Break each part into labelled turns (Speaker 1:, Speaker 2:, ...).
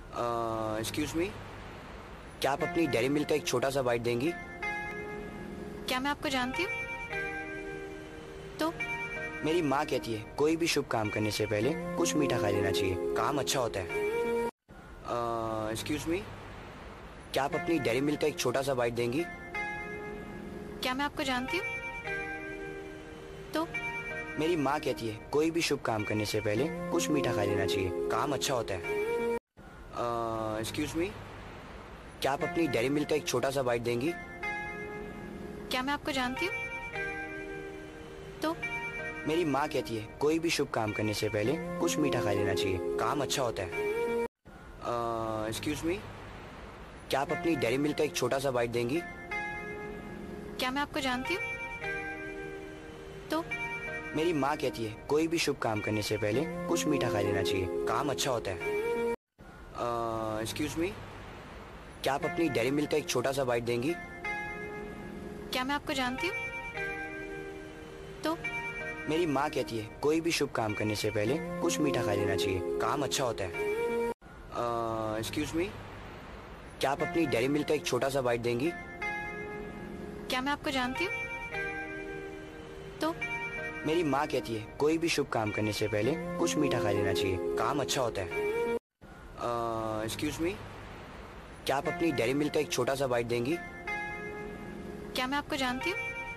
Speaker 1: Excuse me, क्या आप अपनी डेयरी मिल्क का एक छोटा सा बाइट देंगी?
Speaker 2: क्या मैं आपको जानती हूँ? तो
Speaker 1: मेरी माँ कहती है कोई भी शुभ काम करने से पहले कुछ मीठा खा लेना चाहिए, काम अच्छा होता है। एक्सक्यूज मी, क्या आप अपनी डेयरी मिल्क का एक छोटा सा बाइट देंगी?
Speaker 2: क्या मैं आपको जानती हूँ? तो
Speaker 1: मेरी माँ कहती है कोई भी शुभ काम करने से पहले कुछ मीठा खा लेना चाहिए, काम अच्छा होता है। एक्सक्यूज मी, क्या आप अपनी डेयरी मिल्क का एक छोटा सा बाइट देंगी?
Speaker 2: क्या मैं आपको जानती हूँ? तो
Speaker 1: मेरी माँ कहती है कोई भी शुभ काम करने से पहले कुछ मीठा खा लेना चाहिए, काम अच्छा होता है। एक्सक्यूज मी, क्या आप अपनी डेयरी मिल्क का एक छोटा सा बाइट देंगी?
Speaker 2: क्या मैं आपको जानती हूँ? तो
Speaker 1: मेरी माँ कहती है कोई भी शुभ काम करने से पहले कुछ मीठा खा लेना चाहिए, काम अच्छा होता है। एक्सक्यूज मी, क्या आप अपनी डेयरी मिल्क का एक छोटा सा बाइट देंगी?
Speaker 2: क्या मैं आपको जानती हूँ? तो
Speaker 1: मेरी माँ कहती है कोई भी शुभ काम करने से पहले कुछ मीठा खा लेना चाहिए, काम अच्छा होता है। एक्सक्यूज मी, क्या आप अपनी डेयरी मिल्क का एक छोटा सा बाइट देंगी?
Speaker 2: क्या मैं आपको जानती हूँ? तो
Speaker 1: मेरी माँ कहती है कोई भी शुभ काम करने से पहले कुछ मीठा खा लेना चाहिए, काम अच्छा होता है। एक्सक्यूज मी, क्या आप अपनी डेयरी मिल्क का एक छोटा सा बाइट देंगी?
Speaker 2: क्या मैं आपको जानती हूँ?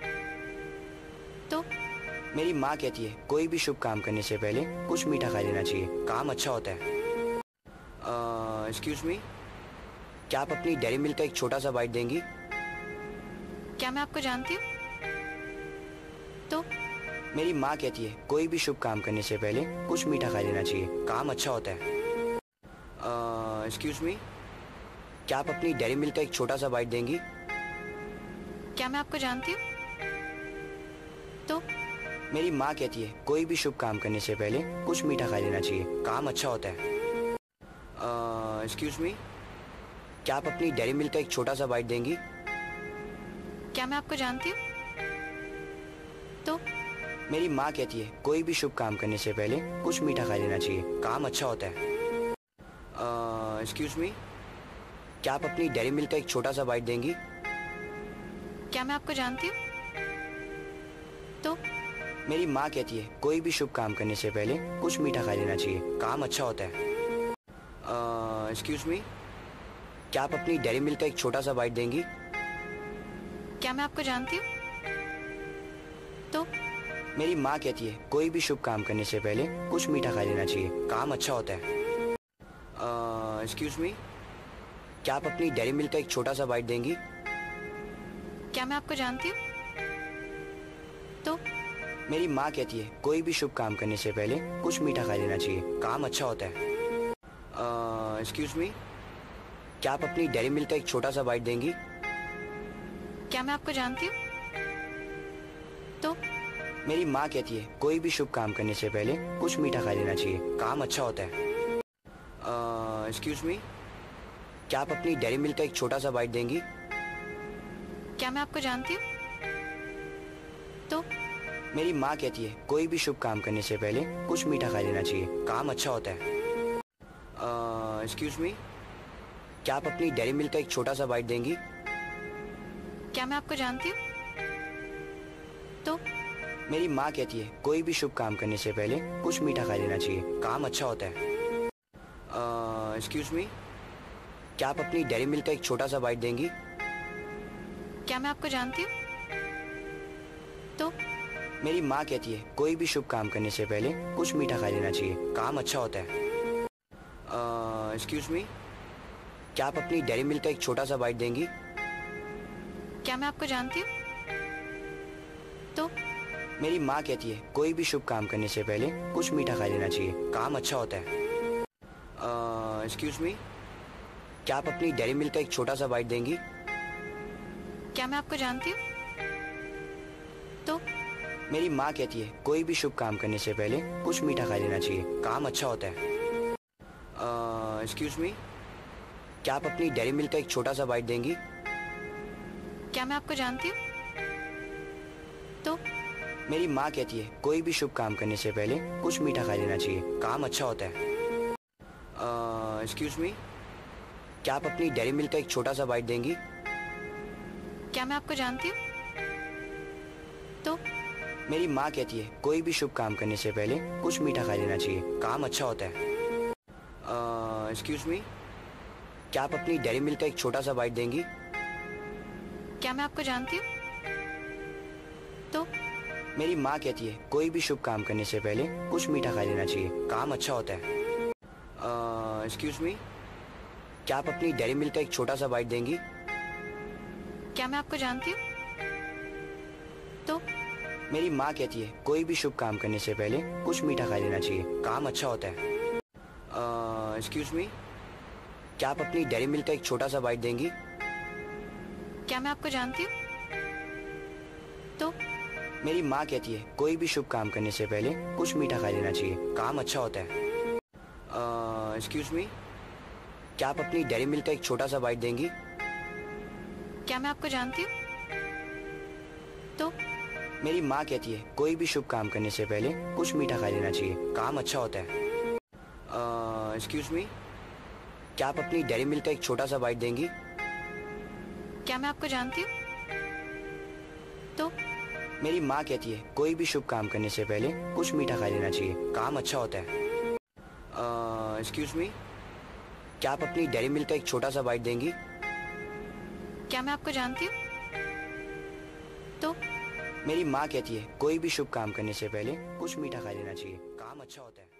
Speaker 2: तो
Speaker 1: मेरी माँ कहती है कोई भी शुभ काम करने से पहले कुछ मीठा खा लेना चाहिए, काम अच्छा होता है। एक्सक्यूज मी, क्या आप अपनी डेयरी मिल्क का एक छोटा सा बाइट देंगी?
Speaker 2: क्या मैं आपको जानती हूँ? तो
Speaker 1: मेरी माँ कहती है कोई भी शुभ काम करने से पहले कुछ मीठा खा लेना चाहिए, काम अच्छा होता है। एक्सक्यूज मी, क्या आप अपनी डेयरी मिल्क का एक छोटा सा बाइट देंगी?
Speaker 2: क्या मैं आपको जानती हूँ? तो
Speaker 1: मेरी माँ कहती है कोई भी शुभ काम करने से पहले कुछ मीठा खा लेना चाहिए, काम अच्छा होता है। एक्सक्यूज मी, क्या आप अपनी डेयरी मिल्क का एक छोटा सा बाइट देंगी?
Speaker 2: क्या मैं आपको जानती हूँ? तो
Speaker 1: मेरी माँ कहती है कोई भी शुभ काम करने से पहले कुछ मीठा खा लेना चाहिए, काम अच्छा होता है। एक्सक्यूज मी, क्या आप अपनी डेयरी मिल्क का एक छोटा सा बाइट देंगी?
Speaker 2: क्या मैं आपको जानती हूँ? तो
Speaker 1: मेरी माँ कहती है कोई भी शुभ काम करने से पहले कुछ मीठा खा लेना चाहिए, काम अच्छा होता है। एक्सक्यूज मी, क्या आप अपनी डेयरी मिल्क का एक छोटा सा बाइट देंगी?
Speaker 2: क्या मैं आपको जानती हूँ? तो
Speaker 1: मेरी माँ कहती है कोई भी शुभ काम करने से पहले कुछ मीठा खा लेना चाहिए, काम अच्छा होता है। एक्सक्यूज मी, क्या आप अपनी डेयरी मिल्क का एक छोटा सा बाइट देंगी?
Speaker 2: क्या मैं आपको जानती हूँ? तो
Speaker 1: मेरी माँ कहती है कोई भी शुभ काम करने से पहले कुछ मीठा खा लेना चाहिए, काम अच्छा होता है। एक्सक्यूज मी, क्या आप अपनी डेयरी मिल्क का एक छोटा सा बाइट देंगी?
Speaker 2: क्या मैं आपको जानती हूँ? तो
Speaker 1: मेरी माँ कहती है कोई भी शुभ काम करने से पहले कुछ मीठा खा लेना चाहिए, काम अच्छा होता है। एक्सक्यूज मी, क्या आप अपनी डेयरी मिल्क का एक छोटा सा बाइट देंगी?
Speaker 2: क्या मैं आपको जानती हूँ? तो
Speaker 1: मेरी माँ कहती है कोई भी शुभ काम करने से पहले कुछ मीठा खा लेना चाहिए, काम अच्छा होता है। एक्सक्यूज मी, क्या आप अपनी डेयरी मिल्क का एक छोटा सा बाइट देंगी?
Speaker 2: क्या मैं आपको जानती हूँ? तो
Speaker 1: मेरी माँ कहती है कोई भी शुभ काम करने से पहले कुछ मीठा खा लेना चाहिए, काम अच्छा होता है। एक्सक्यूज मी, क्या आप अपनी डेयरी मिल्क का एक छोटा सा बाइट देंगी?
Speaker 2: क्या मैं आपको जानती हूँ? तो
Speaker 1: मेरी माँ कहती है कोई भी शुभ काम करने से पहले कुछ मीठा खा लेना चाहिए, काम अच्छा होता है। एक्सक्यूज मी, क्या आप अपनी डेयरी मिल्क का एक छोटा सा बाइट देंगी?
Speaker 2: क्या मैं आपको जानती हूँ? तो
Speaker 1: मेरी माँ कहती है कोई भी शुभ काम करने से पहले कुछ मीठा खा लेना चाहिए, काम अच्छा होता है। एक्सक्यूज मी, क्या आप अपनी डेयरी मिल्क का एक छोटा सा बाइट देंगी?
Speaker 2: क्या मैं आपको जानती हूँ? तो
Speaker 1: मेरी माँ कहती है कोई भी शुभ काम करने से पहले कुछ मीठा खा लेना चाहिए, काम अच्छा होता है। एक्सक्यूज मी, क्या आप अपनी डेयरी मिल्क का एक छोटा सा बाइट देंगी?
Speaker 2: क्या मैं आपको जानती हूँ? तो
Speaker 1: मेरी माँ कहती है कोई भी शुभ काम करने से पहले कुछ मीठा खा लेना चाहिए, काम अच्छा होता है। एक्सक्यूज मी, क्या आप अपनी डेयरी मिल्क का एक छोटा सा बाइट देंगी?
Speaker 2: क्या मैं आपको जानती हूँ? तो
Speaker 1: मेरी माँ कहती है कोई भी शुभ काम करने से पहले कुछ मीठा खा लेना चाहिए, काम अच्छा होता है। एक्सक्यूज मी, क्या आप अपनी डेयरी मिल्क का एक छोटा सा बाइट देंगी?
Speaker 2: क्या मैं आपको जानती हूँ? तो
Speaker 1: मेरी माँ कहती है कोई भी शुभ काम करने से पहले कुछ मीठा खा लेना चाहिए, काम अच्छा होता है। एक्सक्यूज मी, क्या आप अपनी डेयरी मिल्क का एक छोटा सा बाइट देंगी?
Speaker 2: क्या मैं आपको जानती हूँ? तो
Speaker 1: मेरी माँ कहती है कोई भी शुभ काम करने से पहले कुछ मीठा खा लेना चाहिए, काम अच्छा होता है। एक्सक्यूज मी, क्या आप अपनी डेयरी मिल्क का एक छोटा सा बाइट देंगी?
Speaker 2: क्या मैं आपको जानती हूँ? तो
Speaker 1: मेरी माँ कहती है कोई भी शुभ काम करने से पहले कुछ मीठा खा लेना चाहिए, काम अच्छा होता है। एक्सक्यूज मी, क्या आप अपनी डेयरी मिल्क का एक छोटा सा बाइट देंगी?
Speaker 2: क्या मैं आपको जानती हूँ? तो
Speaker 1: मेरी माँ कहती है कोई भी शुभ काम करने से पहले कुछ मीठा खा लेना चाहिए, काम अच्छा होता है। एक्सक्यूज मी, क्या आप अपनी डेयरी मिल्क का एक छोटा सा बाइट देंगी?
Speaker 2: क्या मैं आपको जानती हूँ? तो
Speaker 1: मेरी माँ कहती है कोई भी शुभ काम करने से पहले कुछ मीठा खा लेना चाहिए, काम अच्छा होता है। एक्सक्यूज मी, क्या आप अपनी डेयरी मिल्क का एक छोटा सा बाइट देंगी?
Speaker 2: क्या मैं आपको जानती हूँ? तो
Speaker 1: मेरी माँ कहती है कोई भी शुभ काम करने से पहले कुछ मीठा खा लेना चाहिए, काम अच्छा होता है।